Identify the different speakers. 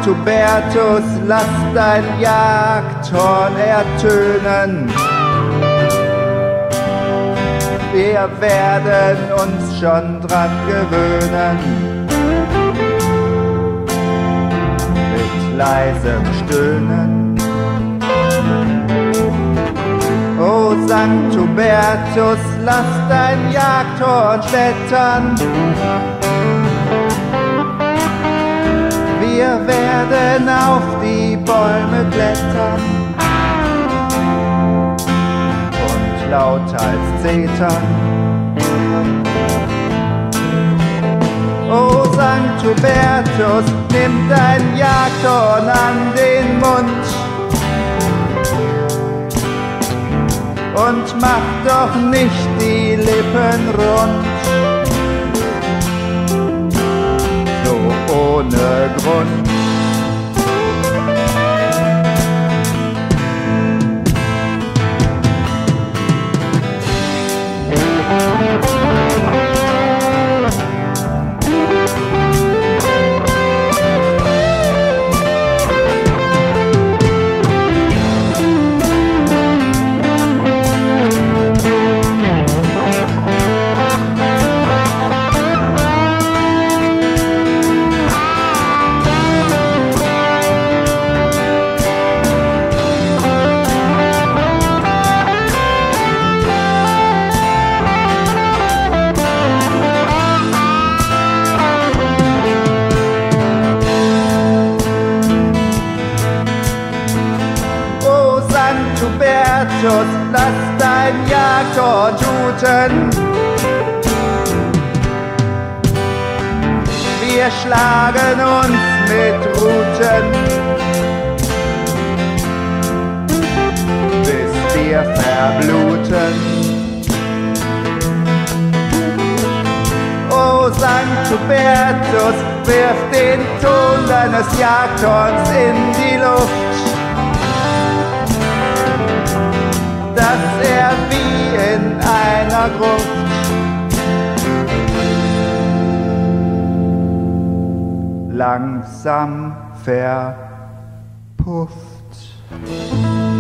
Speaker 1: Sankt Hubertus, lass dein Jagdhorn ertönen. Wir werden uns schon dran gewöhnen. Mit leisem Stöhnen. O Sankt Hubertus, lass dein Jagdhorn schmettern. Wir werden auf die Bäume klettern und lauthals zetern. O Sankt Hubertus, nimm dein Jagdhorn an den Mund und mach doch nicht die Lippen rund. Ohne Grund. Hubertus, lass dein Jagdhorn tuten. Wir schlagen uns mit Ruten, bis wir verbluten. O Sankt Hubertus, wirf den Ton deines Jagdhorns in die Luft, dass er wie in einer Gruft langsam verpufft.